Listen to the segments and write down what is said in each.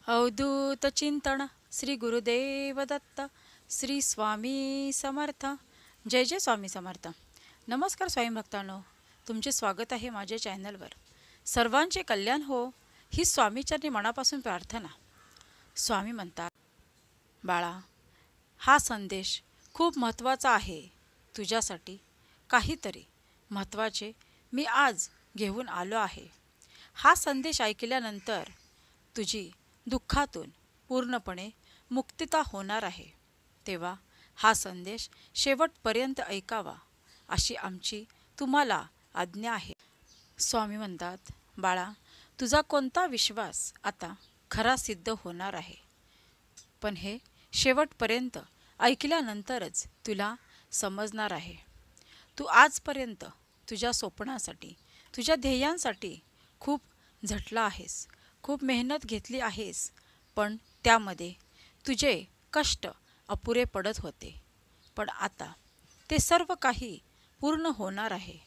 अवधूत चिंतन श्री गुरुदेव दत्त श्री स्वामी समर्थ. जय जय स्वामी समर्थ. नमस्कार स्वामी भक्तांनो, तुमचे स्वागत आहे माझ्या चॅनलवर. सर्वांचे कल्याण हो ही स्वामीचरणी मनापासून प्रार्थना. स्वामी म्हणतात, बाळा, हा संदेश खूप महत्त्वाचा आहे तुझ्यासाठी. काहीतरी महत्त्वाचे मी आज घेऊन आलो आहे. हा संदेश ऐकल्यानंतर तुझी दुःखातून पूर्णपणे मुक्तता होणार आहे. तेव्हा हा संदेश शेवटपर्यंत ऐकावा अशी आमची तुम्हाला आज्ञा आहे. स्वामी म्हणतात, बाळा, तुझा कोणता विश्वास आता खरा सिद्ध होणार आहे, पण हे शेवटपर्यंत ऐकल्यानंतरच तुला समजणार आहे. तू आजपर्यंत तुझ्या स्वप्नासाठी, तुझ्या ध्येयांसाठी खूप झटला आहेस, खूप मेहनत घेतली आहेस, पण त्यामध्ये तुझे कष्ट अपुरे पडत होते. पण आता ते सर्व काही पूर्ण होणार आहे.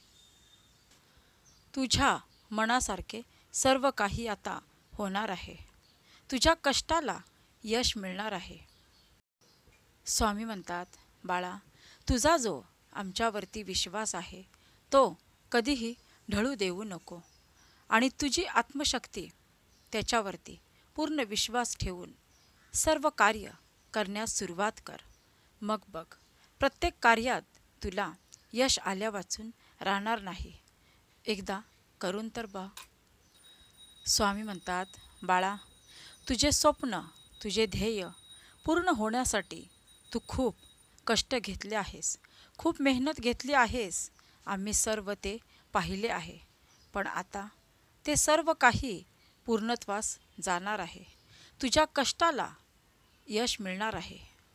तुझ्या मनासारखे सर्व काही आता होणार आहे. तुझ्या कष्टाला यश मिळणार आहे. स्वामी म्हणतात, बाळा, तुझा जो आमच्यावरती विश्वास आहे तो कधीही ढळू देऊ नको आणि तुझी आत्मशक्ती त्याच्यावरती पूर्ण विश्वास ठेवून सर्व कार्य करण्यास सुरुवात कर. मग बघ, प्रत्येक कार्यात तुला यश आल्यावाचून राहणार नाही. एकदा करून तर बघ. स्वामी म्हणतात, बाळा, तुझे स्वप्न, तुझे ध्येय पूर्ण होण्यासाठी तू खूप कष्ट घेतले आहेस, खूप मेहनत घेतली आहेस. आम्ही सर्व ते पाहिले आहे. पण आता ते सर्व काही पूर्णत्वास जाणार आहे. तुझ्या कष्टाला यश मिळणार आहे.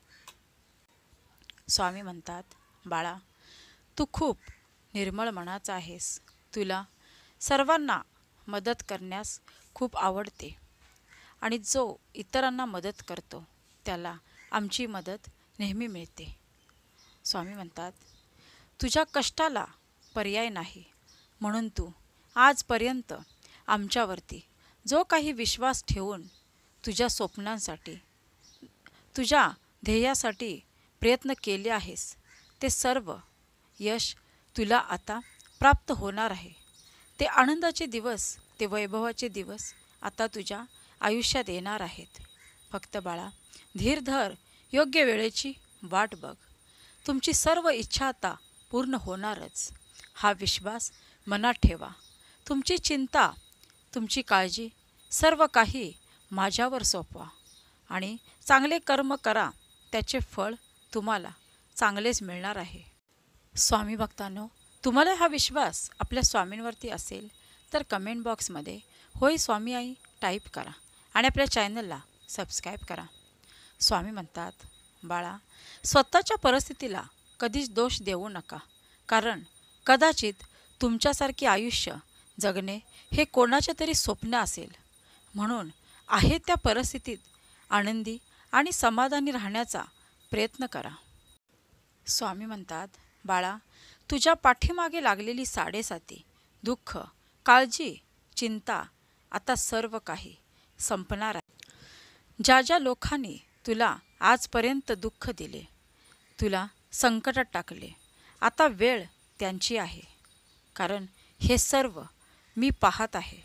स्वामी म्हणतात, बाळा, तू खूप निर्मळ मनाचा आहेस. तुला सर्वांना मदत करण्यास खूप आवडते आणि जो इतरांना मदत करतो त्याला आमची मदत नेहमी मिळते. स्वामी म्हणतात, तुझ्या कष्टाला पर्याय नाही, म्हणून तू आजपर्यंत आमच्यावरती जो काही विश्वास ठेवून तुझ्या स्वप्नांसाठी, तुझ्या ध्येयासाठी प्रयत्न केले आहेस, ते सर्व यश तुला आता प्राप्त होणार आहे. ते आनंदाचे दिवस, ते वैभवाचे दिवस आता तुझ्या आयुष्यात येणार आहेत. फक्त बाळा, धीर धर, योग्य वेळेची वाट बघ. तुमची सर्व इच्छा आता पूर्ण होणारच. हा विश्वास मनात ठेवा. तुमची चिंता, तुमची काळजी सर्व काही माझ्यावर सोपवा आणि चांगले कर्म करा. त्याचे फळ तुम्हाला चांगलेच मिळणार आहे. स्वामी भक्तांनो, तुम्हाला हा विश्वास आपल्या स्वामींवरती असेल तर कमेंट बॉक्समध्ये होय स्वामी आई टाईप करा आणि आपल्या चॅनलला सबस्क्राईब करा. स्वामी म्हणतात, बाळा, स्वतःच्या परिस्थितीला कधीच दोष देऊ नका, कारण कदाचित तुमच्यासारखे आयुष्य जगणे हे कोणाचे तरी स्वप्न असेल. म्हणून आहे त्या परिस्थितीत आनंदी आणि समाधानी राहण्याचा प्रयत्न करा. स्वामी म्हणतात, बाळा, तुझ्या पाठीमागे लागलेली साडेसाती, दुःख, काळजी, चिंता आता सर्व काही संपणार आहे. ज्या ज्या लोकांनी तुला आजपर्यंत दुःख दिले, तुला संकटात टाकले, आता वेळ त्यांची आहे, कारण हे सर्व मी पाहत आहे.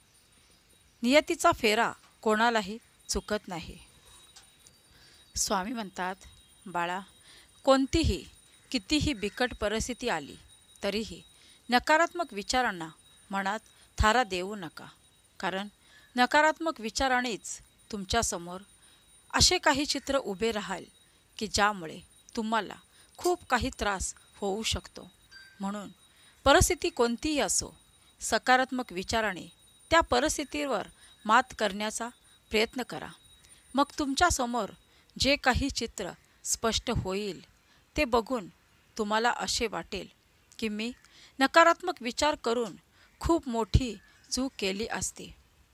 नियतीचा फेरा कोणालाही चुकत नाही. स्वामी म्हणतात, बाळा, कोणतीही कितीही बिकट परिस्थिती आली तरीही नकारात्मक विचारांना मनात थारा देऊ नका, कारण नकारात्मक विचारानेच तुमच्यासमोर असे काही चित्र उभे राहाल की ज्यामुळे तुम्हाला खूप काही त्रास होऊ शकतो. म्हणून परिस्थिती कोणतीही असो, सकारात्मक विचाराने त्या परिस्थितीवर मात करण्याचा प्रयत्न करा. मग तुमच्यासमोर जे काही चित्र स्पष्ट होईल ते बघून तुम्हाला असे वाटेल की मी नकारात्मक विचार करून खूप मोठी चूक केली असती.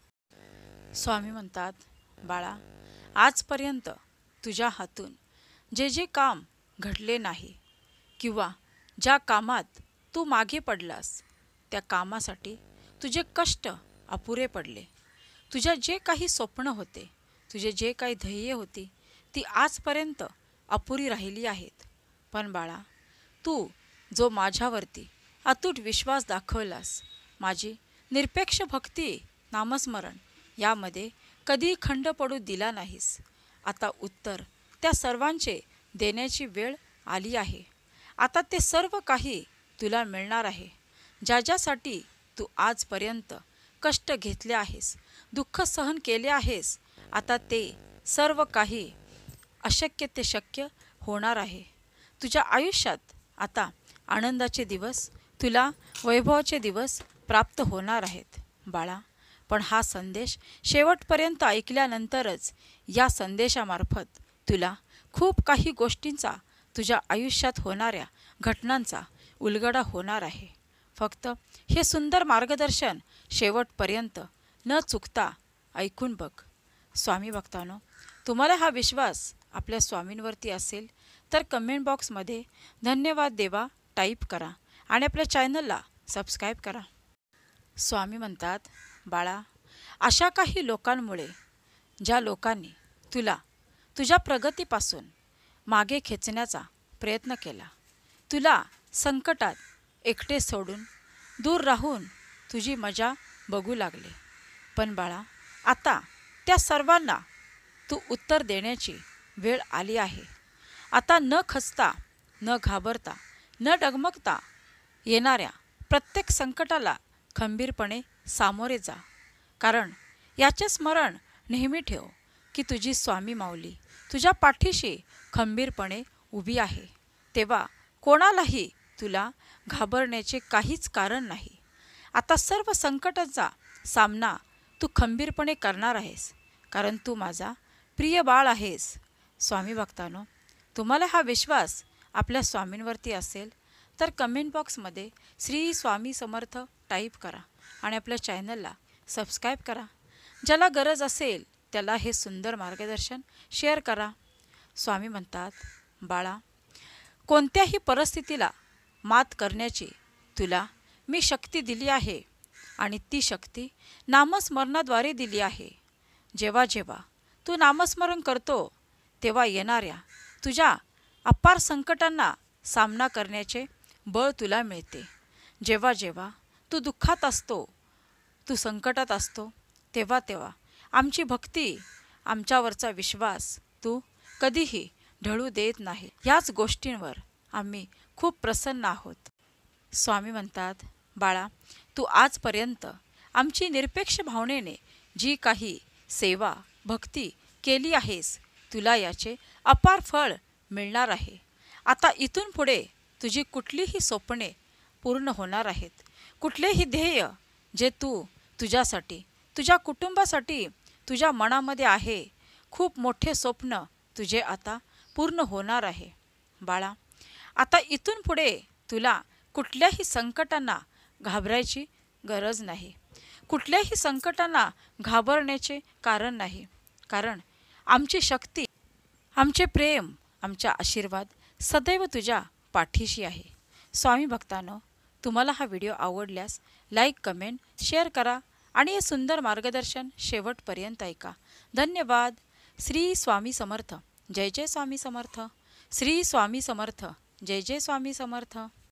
स्वामी म्हणतात, बाळा, आजपर्यंत तुझ्या हातून जे जे काम घडले नाही किंवा ज्या कामात तू मागे पडलास त्या कामासाठी तुझे कष्ट अपुरे पडले. तुझ्या जे काही स्वप्न होते तुझे जे काही ध्येय होती ती आजपर्यंत अपुरी राहिली आहेत. पण बाळा, तू जो माझ्यावरती अतूट विश्वास दाखवलास, माझी निरपेक्ष भक्ती, नामस्मरण यामध्ये कधी खंड पडू दिला नाहीस. आता उत्तर त्या सर्वांचे देण्याची वेळ आली आहे. आता ते सर्व काही तुला मिळणार आहे. ज्यासाठी तू आजपर्यंत कष्ट घेतले आहेस, दुःख सहन केले आहेस, आता ते सर्व काही अशक्य ते शक्य होणार आहे. तुझ्या आयुष्यात आता आनंदाचे दिवस, तुला वैभवाचे दिवस प्राप्त होणार आहेत. बाळा, पण हा संदेश शेवटपर्यंत ऐकल्यानंतरच या संदेशामार्फत तुला खूप काही गोष्टींचा, तुझ्या आयुष्यात होणाऱ्या घटनांचा उलगडा होणार आहे. फक्त हे सुंदर मार्गदर्शन शेवटपर्यंत न चुकता ऐकून बघ. स्वामी भक्तांनो, तुम्हाला हा विश्वास आपल्या स्वामींवरती असेल तर कमेंट बॉक्समध्ये धन्यवाद देवा टाईप करा आणि आपल्या चॅनलला सबस्क्राईब करा. स्वामी म्हणतात, बाळा, अशा काही लोकांमुळे, ज्या लोकांनी तुला तुझ्या प्रगतीपासून मागे खेचण्याचा प्रयत्न केला, तुला संकटात एकटे सोडून दूर राहून तुझी मजा बघू लागले, पण बाळा, आता त्या सर्वांना तू उत्तर देण्याची वेळ आली आहे. आता न खचता, न घाबरता, न डगमगता येणाऱ्या प्रत्येक संकटाला खंबीरपणे सामोरे जा. कारण याचे स्मरण नेहमी ठेव की तुझी स्वामी माऊली तुझ्या पाठीशी खंबीरपणे उभी आहे. तेव्हा कोणालाही तुला घाबरण्याचे काहीच कारण नाही. आता सर्व संकटांचा सामना तू खंबीरपणे करणार आहेस, कारण तू माझा प्रिय बाळ आहेस. स्वामी भक्तांनो, तुम्हाला हा विश्वास आपल्या स्वामींवरती असेल तर कमेंट बॉक्समध्ये श्री स्वामी समर्थ टाईप करा आणि आपल्या चॅनलला सबस्क्राईब करा. ज्याला गरज असेल त्याला हे सुंदर मार्गदर्शन शेअर करा. स्वामी म्हणतात, बाळा, कोणत्याही परिस्थितीला मात करण्याची तुला मी शक्ती दिली आहे आणि ती शक्ती नामस्मरणाद्वारे दिली आहे. जेव्हा जेव्हा तू नामस्मरण करतो तेव्हा येणाऱ्या तुझ्या अपार संकटांना सामना करण्याचे बळ तुला मिळते. जेव्हा जेव्हा तू दुःखात असतो, तू संकटात असतो, तेव्हा तेव्हा आमची भक्ती, आमच्यावरचा विश्वास तू कधीही ढळू देत नाही. याच गोष्टींवर आम्ही खूप प्रसन्न आहोत. स्वामी म्हणतात, बाळा, तू आजपर्यंत आमची निरपेक्ष भावनेने जी काही सेवा, भक्ती केली आहेस, तुला याचे अपार फळ मिळणार आहे. आता इथून पुढे तुझी कुठलीही स्वप्ने पूर्ण होणार आहेत. कुठलेही ध्येय जे तू तुझ्यासाठी, तुझ्या कुटुंबासाठी तुझ्या मनामध्ये आहे, खूप मोठे स्वप्न तुझे आता पूर्ण होणार आहे. बाळा, आता इथून पुढे तुला कुठल्याही संकटांना घाबरायची गरज नाही. कुठल्याही संकटांना घाबरण्याचे कारण नाही. कारण आमची शक्ती, आमचे प्रेम, आमचा आशीर्वाद सदैव तुझ्या पाठीशी आहे. स्वामी भक्तांनो, तुम्हाला हा व्हिडिओ आवडल्यास लाईक, कमेंट, शेअर करा आणि हे सुंदर मार्गदर्शन शेवटपर्यंत ऐका. धन्यवाद. श्री स्वामी समर्थ. जय जय स्वामी समर्थ. श्री स्वामी समर्थ. जय जय स्वामी समर्थ.